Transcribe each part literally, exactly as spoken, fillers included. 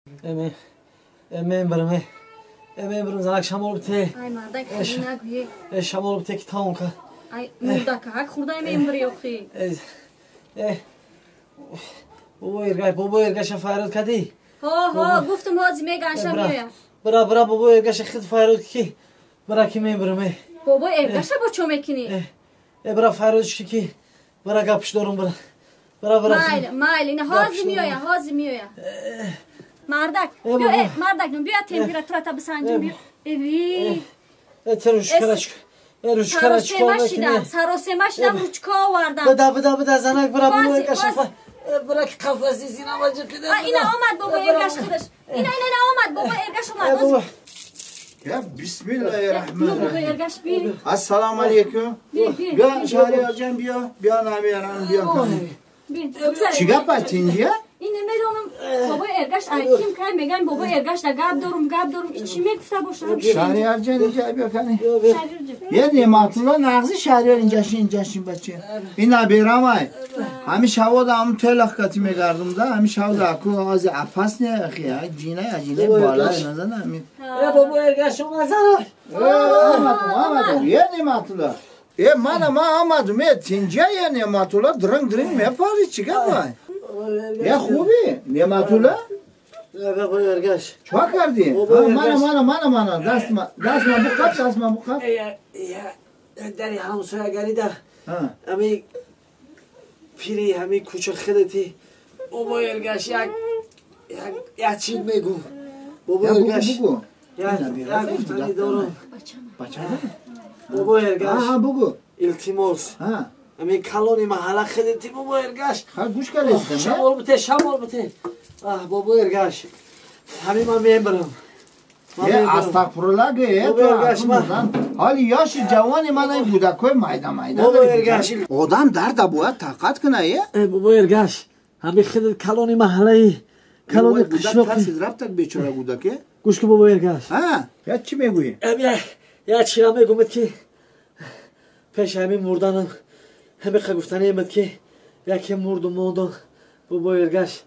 امی امی برم امی برم زنک شمال بته ای مردک خیلی نگویی شمال بته که تاون که ای مردک هک خورده ایم بری اخی بابا ارگای بابا ارگاش فایرود کدی ها ها گفتم هازی میگنشم میویا برا برا بابا ارگاش خود فایرود کی برا کی می برم بابا ارگاش با چو میکنی برا فایرودش کی برا گپش دارم برا برا برا مایل مایل این هازی میویا هازی میویا مردک بیا مردک بیا تمپراتورا تا بسنجیم بیا اوی اتروش کلاش روش کلاش کنه سروسمه شدم روچکا آوردم بدا بدا بدا زنک برا بابا ارگاش برا که قفسی زینا واجه کده اینا آمد بابا ارگاش خودش اینا اینا آمد بابا ارگاش اومد یا بسم الله الرحمن الرحیم السلام علیکم بیا شهریار جان بیا بیا نمیارم بیا چی گپ تینجیه این نمیدونم بابا ارگاش کیم که میگن بابا ارگاش دا گپ دارم گپ دارم چی میگفته باشم شهریار جان اینجا بیا کنی یه نعمت‌الله نغزی شهریار اینجاش اینجاشین بچه این نبیرم ای همیشه هوا دا هم تلخ کتی میگردم دا همیشه هوا دا اکو از اپاس نه اخی جینه اجینه بالا نزن همین ای بابا ارگاش اومد زنک آمدم آمدم یه نعمت‌الله ای من ما آمدم می تینجا یه نعمت‌الله درنگ درنگ میپاری چی گپ یه خوبی نعمت‌الله بابا ارگاش چه کردی؟ من من من من دست ما دست ما بخط دست ما بخط داری همسایه گری در همی پیری همی کوچه خدتی بابا ارگاش یک یک چیز میگو بابا ارگاش یک گفتنی دارم بچه بابا ارگاش ها بگو التماس همی کلونی محله خدتی بابا ارگاش ها گوش کردی شمال بته شمال بته آه بابا ارگاش همی من میم برم یه استغفرالله گه حالی یاش جوانی من این بودکوی مایده مایده بابا ارگاش آدم درد باید طاقت کنه یه بابا ارگاش همی خدت کلونی محله کلونی قشنوقی ترسید رفتک بیچاره بودکه گوش که بابا ارگاش ها یا چی میگویی یا چی هم میگومد که پیش همی مردانم همی خگفتنی امد که یکی مرد و موندن بابا ارگاش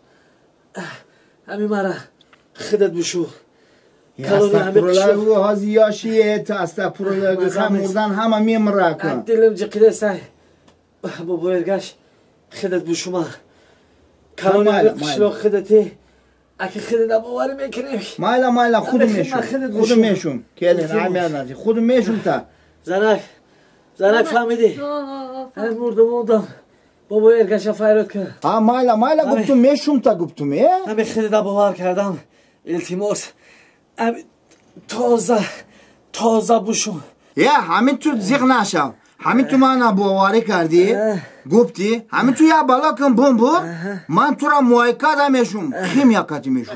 همی مرا خدت بشو استغفرالله و هازی یاشیه تا استغفرالله گسم مردن همه میمره کن دلم جقیده سای بابا ارگاش خدت بشو ما کلونی همی قشلو خدتی اکی خدت باوری میکنیم مایلا مایلا خودم میشم خودم میشم کلی نمیار نزی خودم میشم تا زنک زنک فهمیدی هم مردم موندم بابا ارگاش فایرود که ها مایلا مایلا گفتم میشم تا گفتم همه خدت باور کردم التماس تازه تازه بشم یه همین تو زیغ نشو همین تو من باوری کردی گفتی همین تو یا بالا کن بوم بو من تو را موایکا میشم خیمیا کتی میشم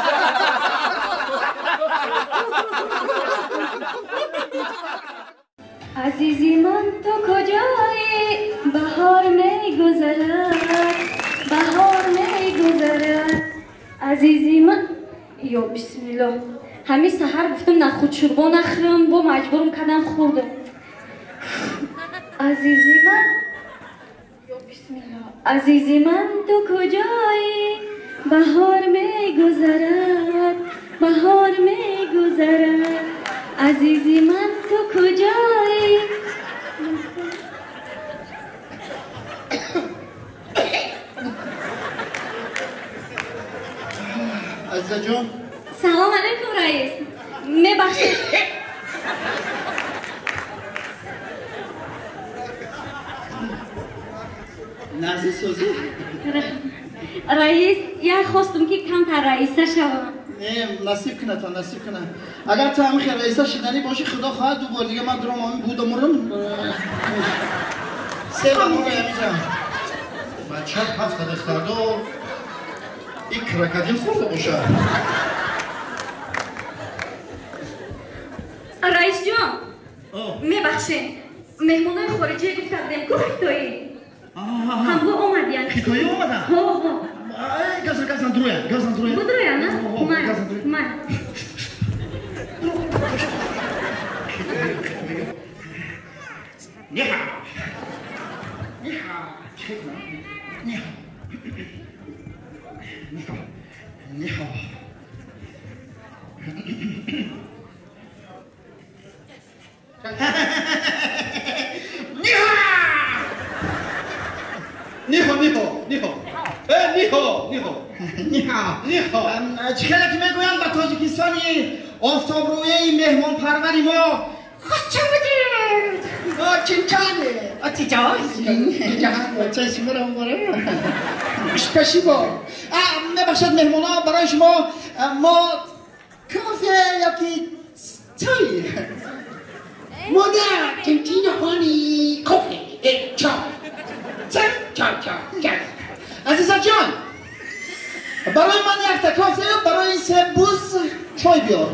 عزیزی من تو کجایی بهار میگذرد بهار میگذرد عزیزی من یا بسم الله همین سحر گفتم نخود شوربا نخورم با مجبورم کردم خوردم عزیزی من یا بسم الله عزیزی من تو کجایی بهار میگذرد بهار میگذرد عزیزی من تو کجایی عزیزا جون سلام علیکم رئیس میبخشید نازی سوزی رئیس یا خواستم که کم تر رئیسه شوم نه نصیب کنه تا نصیب کنه اگر تو همین خیلی رئیسه شدنی باشی خدا خواهد دو بار دیگه من درام همین بود و مرم سه بار مرم همیجا بچه هفت دختردو این کرکدین خورده باشه رئیس جان میبخشید مهمونای خارجی گفتم کو خیتایی هم اومد یعنی خیتایی اومدن؟ ها ها گازن گازن درویه گازن درویه بدرویه نه؟ اومد اومد نیها نیها نیها نیها نیها چخیلی که میگویم به تاجیکستانی آفتاب رویه مهمان پروری ما خوش بودید آه چنچانه آه تیجاهی جهان چشم رو ماره اشپشی با نباشد مهمان ها برای شما ما کافه یکی چای مادر چنچین هانی کافه چای چای چای چای عزیزا جان برای من یک تکافه برای این سه بوز چای بیار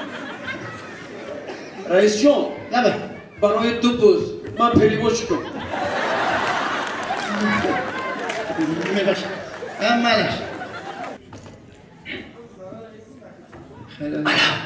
رئیس جان نبه برای دو بوز من پریموش کن میباشه امالش خیلی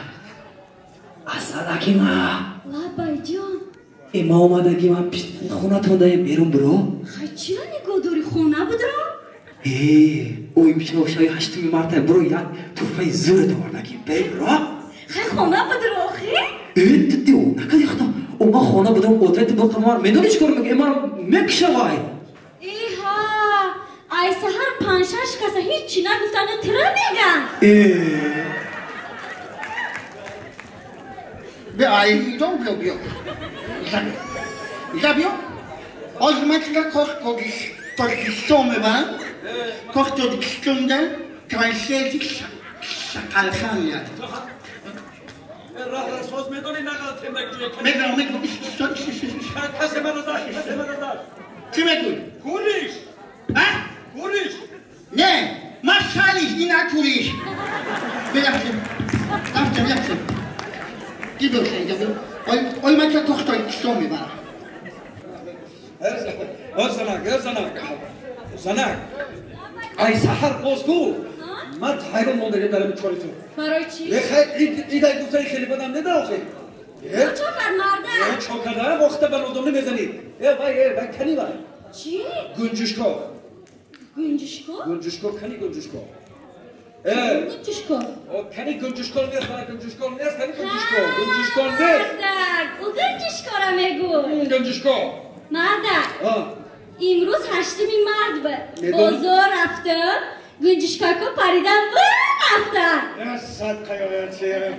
اصلا ما لابای جان اما اومدگی من پیش خونه تونده بیرون برو خیلی چرا نگاه داری خونه بدرم؟ ای اوی میشه اوشای هشتمی مرتبه برو یک توفه زور دوردگی بری برو خیلی خونه بدرم آخی؟ ای دیدی او نکدی خدا او ما خونه بدرم قدرت با قمار میدونی چکار میگه اما رو میکشه وای ایها ای سهر پنج شش کسا هیچی نگفتن تره میگن ای به ای جان بیا بیا بیا بیا آج من که کاخ تاجیکستان میبرم کاخ تاجیکستان ده ترانسلیتی شقلخان میاد راه رسواز میدونی نقل تمک میدونم میدونم کسی منو داشت کسی منو داشت چی میگوی؟ کوریش ها؟ کوریش نه ما شالیش این کوریش بیفتیم رفتم رفتم کی باشه اینجا آی من که کاخ تاجیکستان میبرم ها زنک ها زنک زنک ای سحر بازگو من حیران ماندگی دارم چوری تو برای چی؟ یه خیلی ایده گفتن خیلی بدم نده آخه چو کرد مرده؟ چو کردن وقت بر ادام نمیزنی ای بای ای بای کنی بای چی؟ گنجشکو گنجشکو؟ گنجشکو کنی گنجشکو گنجشکو کنی گنجشکو نیست کنی گنجشکو نیست کنی گنجشکو گنجشکو نیست مردک او گنجشکو را میگو گنجشکو مردک امروز هشتمی مرد به میدونم. بازار رفتم گنجشکاکو پریدم و رفتن یا صدقه یا چیه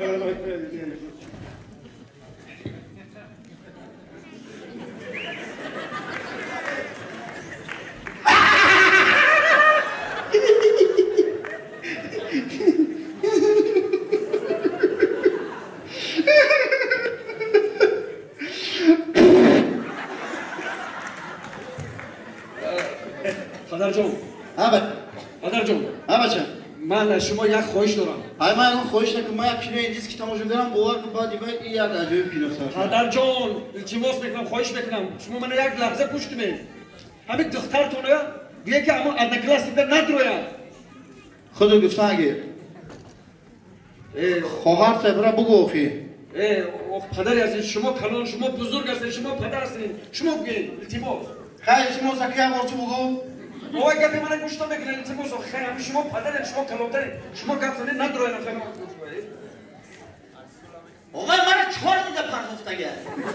پدر جون آبد پدر جون آبد من شما یک خواهش دارم های من اون خواهش نکن من یک کیلو این که تماشا دارم باور کن بعد دیگه این یک عجایب پیرفتر پدر جون التماس میکنم خواهش میکنم شما من یک لحظه پشت بین همین دخترتونه دیگه که اما از کلاس دیگه ندروید خود گفتن اگه خواهر تبره بگو اخی پدری هستین شما کلان شما بزرگ هستین شما پدر هستین شما بگین التماس خیلی التماس اکی هم ورچو بگو بابا گفتی من گوش نمیکنین التماس خیلی همین شما پدرین شما کلانترین شما گفت زنین ندروید فهم آقای من چهار دیده پرداختگه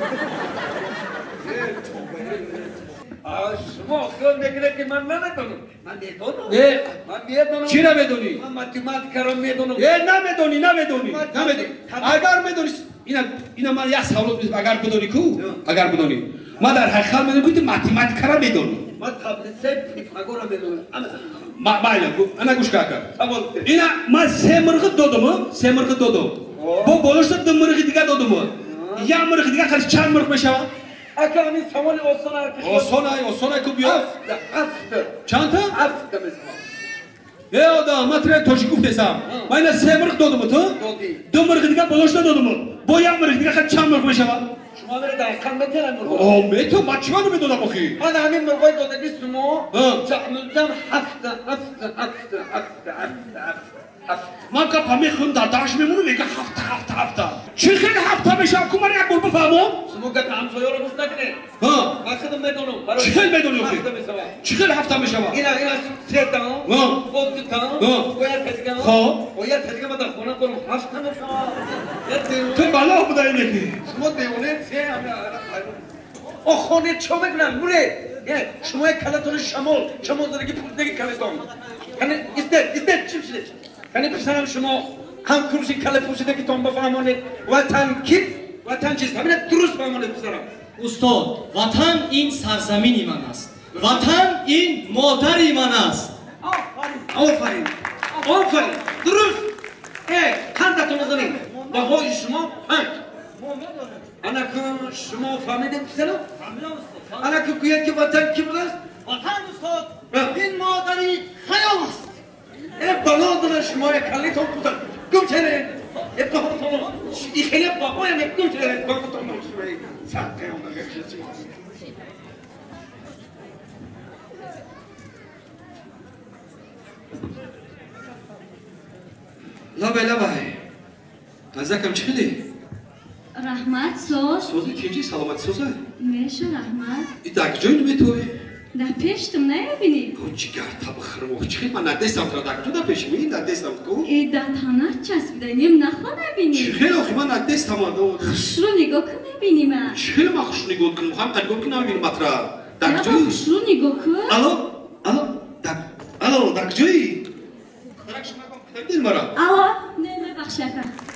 شما خیال میکنه که من نمیدونم من میدونم نه من میدونم چی نمیدونی؟ من ماتماتیکا رو میدونم یه نمیدونی نمیدونی نمیدونی اگر میدونی اینا اینا من یک سوال میز اگر بدونی کو اگر بدونی ما در حقیقت میدونم که ماتماتیکا رو میدونی من تابلت پیتاگورا میدونم ما مایلا انا گوش کاکا اینا ما سه مرغ دادم سه مرغ دادم با بالاشت دو مرغ دیگه دادم یا مرغ دیگه خالی چند مرغ میشه اگه همین سوال آسان هست آسانه آسانه کو بیا هفت هفت چند تا هفت میزنم ای آدم من تره توشی گفتم من اینا سه مرغ دادم تو دادی دو مرغ دیگه بالاشت دادم با یک مرغ دیگه خالی چند مرغ میشه شما میره در کم میتونم مرغ آه میتونم من چیکار میدونم آخی من همین مرغای دادگی شما ها. جعملدم هفت هفت هفت هفت هفت هفت من که پامی خون داداش میمونه میگه هفته هفته هفته چی خیلی هفته میشه کمر یک بار بفهمم شما گفت همسایه رو گوش نکنه ها من خودم میدونم چی خیلی میدونی آخی هفته میشوم چی خیلی هفته میشه اینا اینا سه تا ها. خود تا ها. باید تدگم خب. باید تدگم در خونه کنم هفت میشوم تو بالا بوده اینه که شما دیونه سه همه او خونه چه میگن موره شما یک کلتون شمال شمال داره که پول دیگه کلتون کنه استد استد چی شده یعنی پسرم شما هم کروشی کله پوشیده که تون بفهمانید وطن کی وطن چیست همین درست بفهمانید پسرم. استاد وطن این سرزمینی من است. وطن این مادری من است. آفرین آفرین آفرین درست. ای خندتون بزنید دهای شما پنج. انا که شما فهمیدید پسرم؟ انا که گوید که وطن کی بود است؟ وطن استاد این مادری حیام است. ای بلادن شما کلیتون بودن گم چرید ابتحارتون ای خیلی بابایم گم چرید باباتون شوید سرقه اون بگرشید لبای لبای قزاکم چلی؟ رحمت سوز سوزی کیجی سلامت سوزه؟ میشه رحمت ای دک جوی نمی توی؟ در پیشتم نبینی او چیگر تب خرم او چی من ندستم تو دک تو در پیش می ندستم کو؟ ای در تانه چسبیده نیم نخوا نبینی خیلی آخی من ندستم آدو خوش رو نگاه کن نبینی من خیلی من خوش نگاه کنم خواهم قد گم کنم بینم مطرح دک یا جوی؟ خوش رو نگاه کن الو الو دک الو دک جوی؟ درک شما کم کتر دیل مرا آه نه ببخش اکا